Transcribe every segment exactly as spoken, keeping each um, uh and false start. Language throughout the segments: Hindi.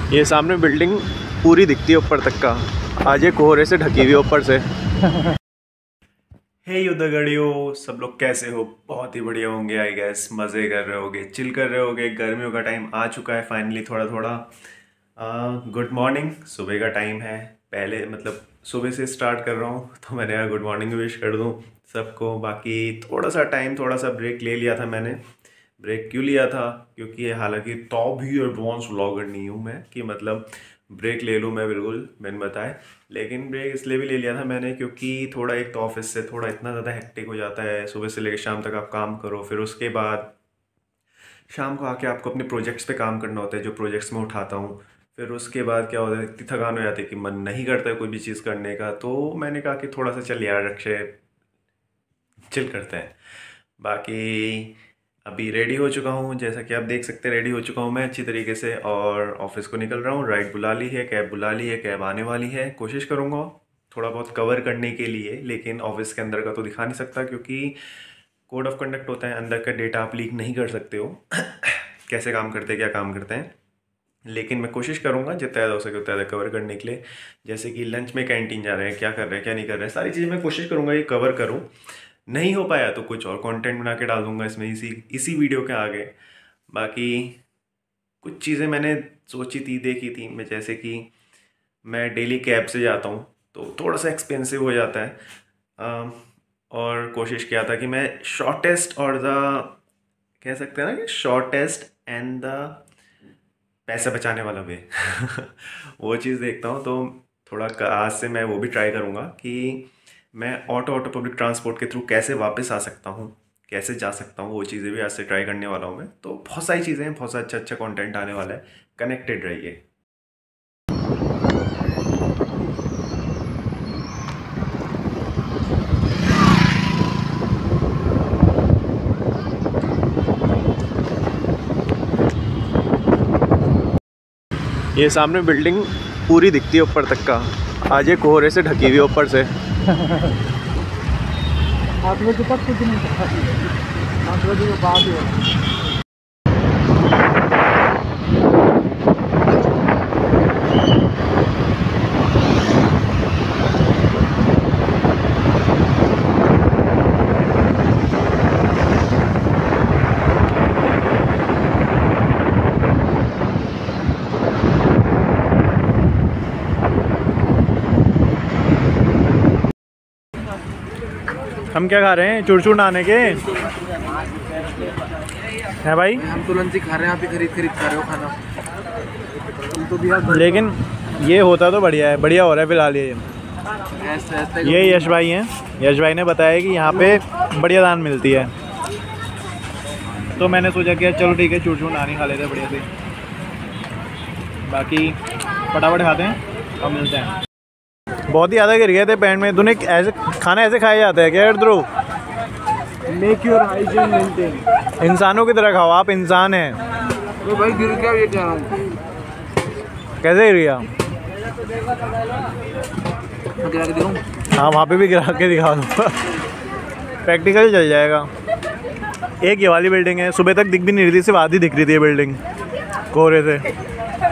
ये सामने बिल्डिंग पूरी दिखती है ऊपर तक का, आज ये कोहरे से ढकी हुई ऊपर से। हे युद्धगढ़ियों, सब लोग कैसे हो? बहुत ही बढ़िया होंगे आई गैस। मज़े कर रहे होगे, चिल कर रहे होगे। गर्मियों का टाइम आ चुका है फाइनली, थोड़ा थोड़ा। गुड मॉर्निंग, सुबह का टाइम है। पहले मतलब सुबह से स्टार्ट कर रहा हूँ तो मैंने यार गुड मॉर्निंग विश कर दूँ सबको। बाकी थोड़ा सा टाइम, थोड़ा सा ब्रेक ले लिया था मैंने। ब्रेक क्यों लिया था? क्योंकि हालांकि तो भी एडवांस व्लॉगर नहीं हूँ मैं कि मतलब ब्रेक ले लूँ मैं, बिल्कुल मैंने बताया। लेकिन ब्रेक इसलिए भी ले लिया था मैंने क्योंकि थोड़ा एक तो ऑफिस से थोड़ा इतना ज़्यादा हेक्टिक हो जाता है। सुबह से लेकर शाम तक आप काम करो, फिर उसके बाद शाम को आके आपको अपने प्रोजेक्ट्स पे काम करना होता है, जो प्रोजेक्ट्स मैं उठाता हूँ। फिर उसके बाद क्या होता है, इतनी थकान हो जाती है कि मन नहीं करता है कोई भी चीज़ करने का। तो मैंने कहा कि थोड़ा सा चल यार अक्षय, चिल करते हैं। बाकी अभी रेडी हो चुका हूँ, जैसा कि आप देख सकते हैं रेडी हो चुका हूँ मैं अच्छी तरीके से, और ऑफिस को निकल रहा हूँ। राइड बुला ली है, कैब बुला ली है, कैब आने वाली है। कोशिश करूँगा थोड़ा बहुत कवर करने के लिए, लेकिन ऑफिस के अंदर का तो दिखा नहीं सकता क्योंकि कोड ऑफ कंडक्ट होता है, अंदर का डेटा आप लीक नहीं कर सकते हो कैसे काम करते हैं, क्या काम करते हैं। लेकिन मैं कोशिश करूँगा जितना ज़्यादा हो सके उतना ज़्यादा कवर करने के लिए। जैसे कि लंच में कैंटीन जा रहे हैं, क्या कर रहे हैं क्या नहीं कर रहे हैं, सारी चीज़ें मैं कोशिश करूँगा ये कवर करूँ। नहीं हो पाया तो कुछ और कंटेंट बना के डाल दूँगा इसमें, इसी इसी वीडियो के आगे। बाकी कुछ चीज़ें मैंने सोची थी, देखी थी मैं, जैसे कि मैं डेली कैब से जाता हूँ तो थोड़ा सा एक्सपेंसिव हो जाता है। आ, और कोशिश किया था कि मैं शॉर्टेस्ट और द कह सकते हैं ना कि शॉर्टेस्ट एंड द पैसा बचाने वाला वे वो चीज़ देखता हूँ। तो थोड़ा आज से मैं वो भी ट्राई करूँगा कि मैं ऑटो ऑटो पब्लिक ट्रांसपोर्ट के थ्रू कैसे वापस आ सकता हूँ, कैसे जा सकता हूँ, वो चीज़ें भी आज से ट्राई करने वाला हूँ मैं। तो बहुत सारी चीज़ें हैं, बहुत सा अच्छा अच्छा कंटेंट आने वाला है। कनेक्टेड रहिए। ये सामने बिल्डिंग पूरी दिखती है ऊपर तक का, आज ये कोहरे से ढकी हुई है ऊपर से। आठ बजे तक कुछ नहीं था, आठ बजे के बाद ही। हम क्या खा रहे हैं? चुरचुर नाने के है भाई। हम तो लंच ही खा रहे हैं, आप ही खरीद खरीद खा रहे हो खाना। तो दिया लेकिन ये होता तो बढ़िया है, बढ़िया हो रहा है फिलहाल। ये ये यश भाई हैं, यश भाई ने बताया कि यहाँ पे बढ़िया दान मिलती है, तो मैंने सोचा कि चलो ठीक है चुरचुर नानी खा लेते हैं बढ़िया से। बाकी फटाफट खाते हैं और मिलते हैं। बहुत ही ज़्यादा गिर गए थे पैंट में। तूने ऐसे खाना ऐसे खाया जाता है क्या Dhruv? Make your hygiene maintain. इंसानों की तरह खाओ, आप इंसान हैं। तो भाई गिर गया, ये क्या कैसे गिर गया? गिरा के दिखाऊं? हाँ वहाँ पे भी गिरा के दिखा दो प्रैक्टिकल चल जाएगा। एक ये वाली बिल्डिंग है, सुबह तक दिख भी नहीं रही थी, सिर्फ आधी दिख रही थी ये बिल्डिंग कोहरे से।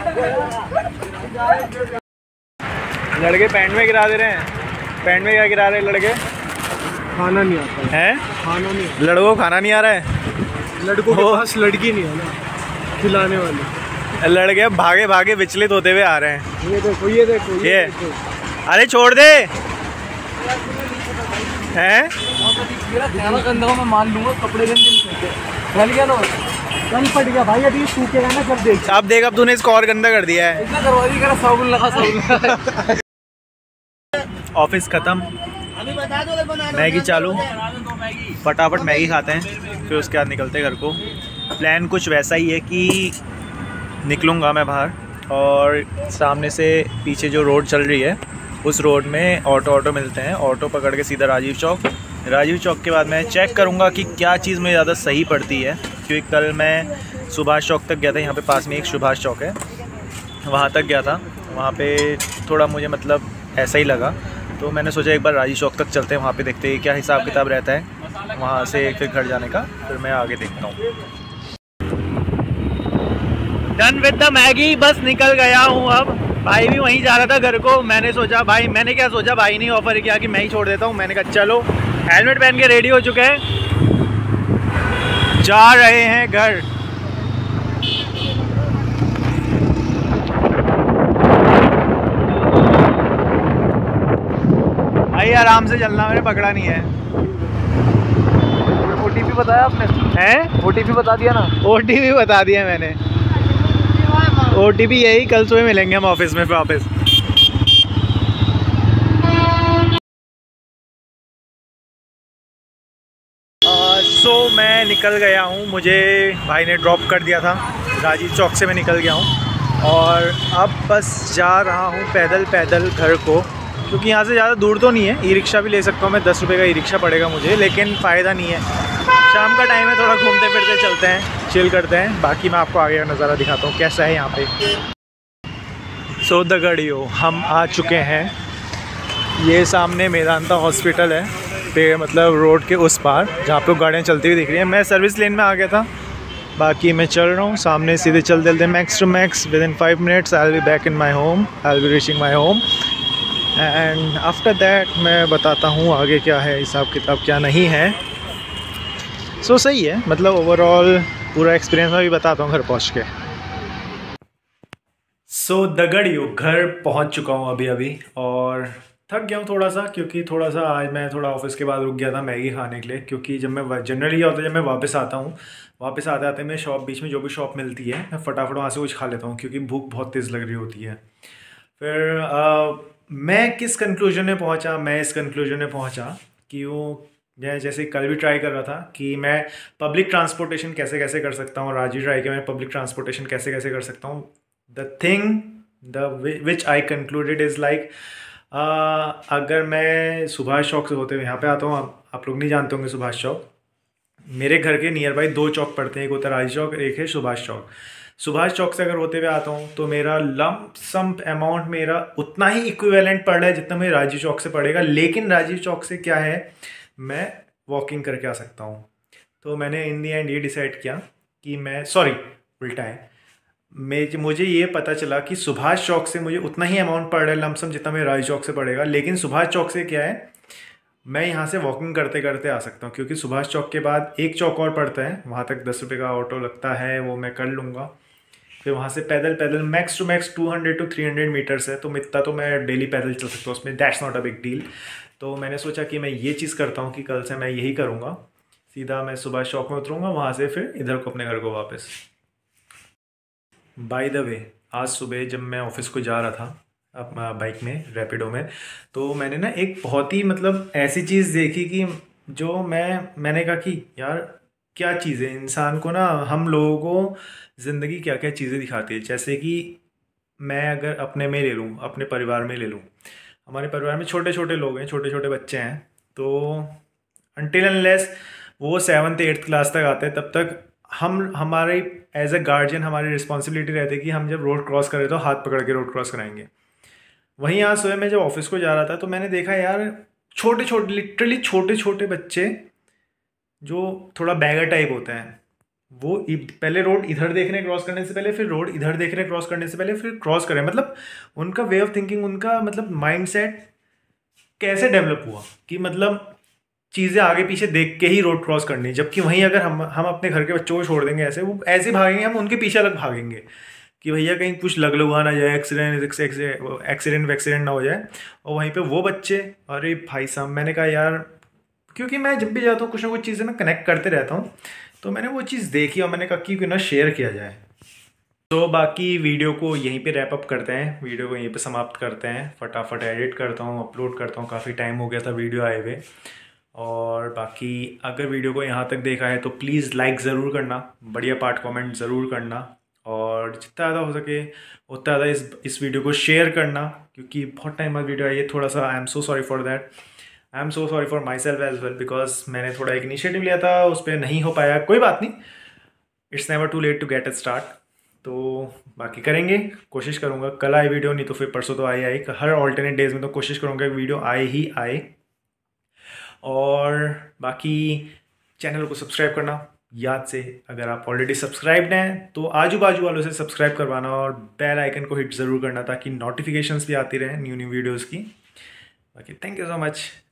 लड़के पैंट में गिरा दे रहे हैं। पैंट में क्या गिरा रहे हैं लड़के? खाना नहीं आता है, खाना नहीं आता। लड़कों को खाना नहीं आ रहा है। लड़कों के पास लड़की नहीं है ना खिलाने वाली। लड़के भागे भागे विचलित होते हुए आ रहे हैं। ये देखो ये देखो ये, ये देखो। अरे छोड़ दे हैं। खाना गंदा मैं मान लूंगा, कपड़े गंदे फैल गया ना, कल फट गया भाई। अभी सूखेगा ना सब देख। अब देख, अब तूने इसको और गंदा कर दिया है। इतना करवा दी, साबुन लगा साबुन। ऑफिस ख़त्म, मैगी चालू, फटाफट मैगी खाते हैं, फिर उसके बाद निकलते हैं घर को। प्लान कुछ वैसा ही है कि निकलूँगा मैं बाहर, और सामने से पीछे जो रोड चल रही है उस रोड में ऑटो ऑटो मिलते हैं। ऑटो पकड़ के सीधा राजीव चौक। राजीव चौक के बाद मैं चेक करूँगा कि क्या चीज़ मुझे ज़्यादा सही पड़ती है, क्योंकि कल मैं सुभाष चौक तक गया था। यहाँ पे पास में एक सुभाष चौक है, वहाँ तक गया था। वहाँ पे थोड़ा मुझे मतलब ऐसा ही लगा, तो मैंने सोचा एक बार राजीव चौक तक चलते हैं, वहाँ पे देखते हैं क्या हिसाब किताब रहता है, वहाँ से फिर घर जाने का फिर मैं आगे देखता हूँ। डन विद द मैगी, बस निकल गया हूँ अब। भाई भी वहीं जा रहा था घर को, मैंने सोचा भाई मैंने क्या सोचा भाई ने ऑफर किया कि मैं ही छोड़ देता हूँ। मैंने कहा चलो, हेलमेट पहन के रेडी हो चुके हैं, जा रहे हैं घर। भाई आराम से चलना, मैंने पकड़ा नहीं है। ओटीपी बताया आपने? हैं? ओटीपी बता दिया ना? ओटीपी बता दिया मैंने। ओटीपी यही, कल सुबह मिलेंगे हम ऑफिस में वापस। सो so, मैं निकल गया हूँ, मुझे भाई ने ड्रॉप कर दिया था राजीव चौक से, मैं निकल गया हूँ और अब बस जा रहा हूँ पैदल पैदल घर को, क्योंकि यहाँ से ज़्यादा दूर तो नहीं है। ई रिक्शा भी ले सकता हूँ मैं, दस रुपये का ई रिक्शा पड़ेगा मुझे, लेकिन फ़ायदा नहीं है। शाम का टाइम है, थोड़ा घूमते फिरते चलते हैं, चिल करते हैं। बाकी मैं आपको आगे का नज़ारा दिखाता हूँ कैसा है यहाँ पे। सो द गड़ियो हम आ चुके हैं, ये सामने मेदांता हॉस्पिटल है पे, मतलब रोड के उस पार जहाँ पे गाड़ियाँ चलती हुई दिख रही हैं। मैं सर्विस लेन में आ गया था, बाकी मैं चल रहा हूँ सामने सीधे चल चलते max to max within five minutes I will be back in my home, I will be reaching my home and after that मैं बताता हूँ आगे क्या है हिसाब किताब, क्या नहीं है। सो so, सही है, मतलब ओवरऑल पूरा एक्सपीरियंस मैं भी बताता हूँ घर पहुँच के। सो so, दगड़ियो घर पहुँच चुका हूँ अभी अभी और थक गया हूँ थोड़ा सा, क्योंकि थोड़ा सा आज मैं थोड़ा ऑफिस के बाद रुक गया था मैगी खाने के लिए। क्योंकि जब मैं जनरली क्या होता है, जब मैं वापस आता हूँ, वापस आते आते मैं शॉप, बीच में जो भी शॉप मिलती है मैं फटाफट वहाँ से कुछ खा लेता हूँ, क्योंकि भूख बहुत तेज़ लग रही होती है। फिर आ, मैं किस कंक्लूजन में पहुँचा, मैं इस कंक्लूजन में पहुँचा कि वो मैं जैसे कल भी ट्राई कर रहा था कि मैं पब्लिक ट्रांसपोर्टेशन कैसे कैसे कर सकता हूँ, आज ही ट्राई किया मैं पब्लिक ट्रांसपोर्टेशन कैसे कैसे कर सकता हूँ। The thing the which I concluded is like, अगर मैं सुभाष चौक से होते हुए यहाँ पे आता हूँ, आप, आप लोग नहीं जानते होंगे सुभाष चौक, मेरे घर के नियर बाई दो चौक पड़ते हैं, एक होता है राजी चौक, एक है सुभाष चौक। सुभाष चौक से अगर होते हुए आता हूँ तो मेरा लंप सम अमाउंट मेरा उतना ही इक्विवेलेंट पड़ रहा है जितना मेरे राजीव चौक से पड़ेगा, लेकिन राजीव चौक से क्या है, मैं वॉकिंग करके आ सकता हूँ। तो मैंने इन दी एंड ये डिसाइड किया कि मैं, सॉरी उल्टा है, मैं मुझे ये पता चला कि सुभाष चौक से मुझे उतना ही अमाउंट पड़ रहा है लमसम जितना मेरे राजीव चौक से पड़ेगा, लेकिन सुभाष चौक से क्या है, मैं यहाँ से वॉकिंग करते करते आ सकता हूँ, क्योंकि सुभाष चौक के बाद एक चौक और पड़ता है, वहाँ तक दस रुपये का ऑटो लगता है, वो मैं कर लूँगा। फिर वहाँ से पैदल पैदल max to max two hundred to three hundred metres है, तो इतना तो मैं डेली पैदल चल सकता हूँ, उसमें that's not a big deal. तो मैंने सोचा कि मैं ये चीज़ करता हूँ कि कल से मैं यही करूँगा, सीधा मैं सुभाष चौक में उतरूँगा, वहाँ से फिर इधर को अपने घर को वापस। बाय द वे, आज सुबह जब मैं ऑफिस को जा रहा था अपना बाइक में, रैपिडो में, तो मैंने ना एक बहुत ही मतलब ऐसी चीज़ देखी कि जो मैं मैंने कहा कि यार क्या चीज़ है, इंसान को ना, हम लोगों को ज़िंदगी क्या क्या चीज़ें दिखाती है। जैसे कि मैं अगर अपने में ले लूँ, अपने परिवार में ले लूँ, हमारे परिवार में छोटे छोटे लोग हैं, छोटे छोटे बच्चे हैं, तो अनटिल अनलेस वो सेवन्थ एट्थ क्लास तक आते हैं, तब तक हम हमारे एज अ गार्जियन हमारी रिस्पॉन्सिबिलिटी रहती है कि हम जब रोड क्रॉस करें तो हाथ पकड़ के रोड क्रॉस कराएंगे। वहीं आज सुबह मैं जब ऑफिस को जा रहा था तो मैंने देखा यार छोटे छोटे, लिटरली छोटे छोटे बच्चे जो थोड़ा बैगर टाइप होते हैं, वो पहले रोड इधर देख रहे हैं क्रॉस करने से पहले, फिर रोड इधर देख रहे हैं क्रॉस करने से पहले, फिर क्रॉस करें। मतलब उनका वे ऑफ थिंकिंग, उनका मतलब माइंडसेट कैसे डेवलप हुआ कि मतलब चीज़ें आगे पीछे देख के ही रोड क्रॉस करनी है। जबकि वहीं अगर हम हम अपने घर के बच्चों को छोड़ देंगे ऐसे, वो ऐसे भागेंगे, हम उनके पीछे अलग भागेंगे कि भैया कहीं कुछ लग लुगा ना जाए, एक्सीडेंट एक्सीडेंट वैक्सीडेंट ना हो जाए। और वहीं पे वो बच्चे, अरे भाई साहब, मैंने कहा यार, क्योंकि मैं जब भी जाता हूँ कुछ ना कुछ चीज़ें मैं कनेक्ट करते रहता हूँ, तो मैंने वो चीज़ देखी और मैंने कहा कि क्यों ना शेयर किया जाए। तो बाकी वीडियो को यहीं पे रैप अप करते हैं, वीडियो को यहीं पे समाप्त करते हैं, फटाफट एडिट करता हूँ, अपलोड करता हूँ, काफ़ी टाइम हो गया था वीडियो आए हुए। और बाकी अगर वीडियो को यहाँ तक देखा है तो प्लीज़ लाइक ज़रूर करना, बढ़िया पार्ट कमेंट ज़रूर करना, और जितना ज़्यादा हो सके उतना ज़्यादा इस इस वीडियो को शेयर करना, क्योंकि बहुत टाइम बाद वीडियो आई है। थोड़ा सा I am so sorry for that, I am so sorry for myself as well, because मैंने थोड़ा एक इनिशिएटिव लिया था, उस पर नहीं हो पाया, कोई बात नहीं, it's never too late to get it start. तो बाकी करेंगे, कोशिश करूँगा, कल आए वीडियो, नहीं तो फिर परसों तो आए आई, हर ऑल्टरनेट डेज में तो कोशिश करूँगा वीडियो आए ही आए। और बाकी चैनल को सब्सक्राइब करना, याद से अगर आप ऑलरेडी सब्सक्राइब्ड हैं तो आजू बाजू वालों से सब्सक्राइब करवाना और बेल आइकन को हिट ज़रूर करना ताकि नोटिफिकेशंस भी आती रहें न्यू न्यू वीडियोस की। बाकी थैंक यू सो मच।